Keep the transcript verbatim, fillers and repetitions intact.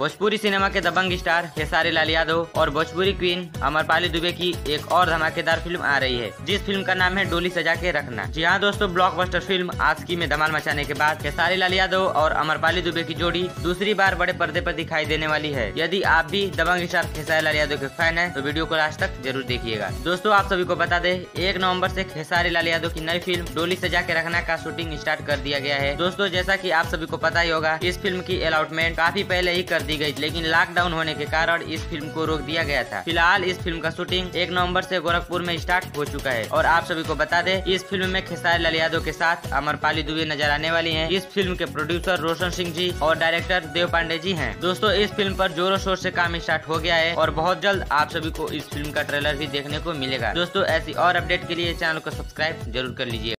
Bhojpuri cinema के दबंग star Khesari Lal Yadav और भोजपुरी क्वीन अमरपाली दुबे की एक और धमाकेदार फिल्म आ रही है, जिस फिल्म का नाम है डोली सजा के रखना। जी हाँ दोस्तों, ब्लॉकबस्टर फिल्म आशिकी में धमाल मचाने के बाद खेसारी लाल यादव और अमरपाली दुबे की जोड़ी दूसरी बार बड़े पर्दे पर दिखाई देने वाली है। यदि आप भी दबंग स्टार खेसारी लाल यादव के फैन हैं तो वीडियो को लास्ट तक जरूर देखिएगा। दोस्तों आप सभी को बता दें, एक नवंबर से खेसारी लाल यादव की नई फिल्म डोली सजा के रखना का शूटिंग स्टार्ट कर दिया गया है। दोस्तों जैसा कि आप सभी को पता ही होगा, इस फिल्म की अलॉटमेंट काफी पहले ही कर दी गई, लेकिन लॉकडाउन होने के कारण इस फिल्म को रोक दिया गया था। फिलहाल इस फिल्म का शूटिंग एक नवंबर से गोरखपुर में स्टार्ट हो चुका है। और आप सभी को बता दें, इस फिल्म में खेसारी लाल यादव के साथ अमरपाली दुबे नजर आने वाली हैं। इस फिल्म के प्रोड्यूसर रोशन सिंह जी और डायरेक्टर देव पांडे जी हैं। दोस्तों इस फिल्म पर जोरों शोर से काम स्टार्ट हो गया है और बहुत जल्द आप सभी को इस फिल्म का ट्रेलर भी देखने को मिलेगा। दोस्तों ऐसी और अपडेट के लिए चैनल को सब्सक्राइब जरूर कर लीजिए।